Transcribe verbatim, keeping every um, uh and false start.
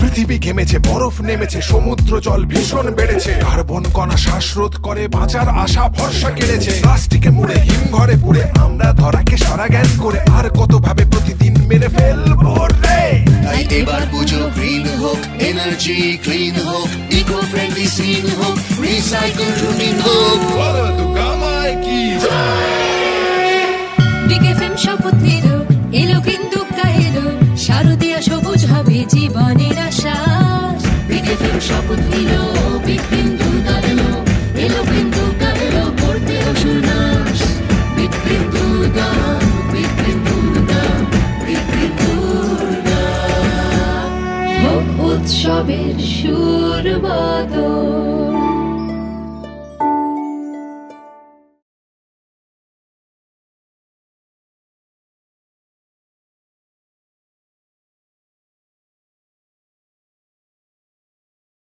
পৃথিবী ঘেমেছে, বরফ নেমেছে, সমুদ্র জল ভীষণ বেড়েছে, কার্বন কণা শ্বাসরোধ করে বাঁচার আশা ভরসা কেড়েছে, প্লাস্টিকে মুড়ে হিম ঘরে পুড়ে আমরা ধরাকে সারা জ্ঞান করে আর কত ভাবে প্রতিদিন মেরে ফেলবো রে। তাই এবার পুজো গ্রিন হোক, এনার্জি ক্লিন হোক, ইকো ফ্রেন্ডলি সিন হোক, রিসাইকেল রুটিন হোক, বলো দুর্গা মাই কি বিগ এফএম শপথ নিল, এলো কিন্তু এলো, শারদীয়া সবুজ হবে জীবনের আশা। বিগ এফএম শপথ নিল, বিগ গ্রিন দুর্গা এলো, এলো কিন্তু এলো, করতে অসুনাশ। Big green Durga, big green Durga, big green Durga. হোক উৎসবের সুর বাদল।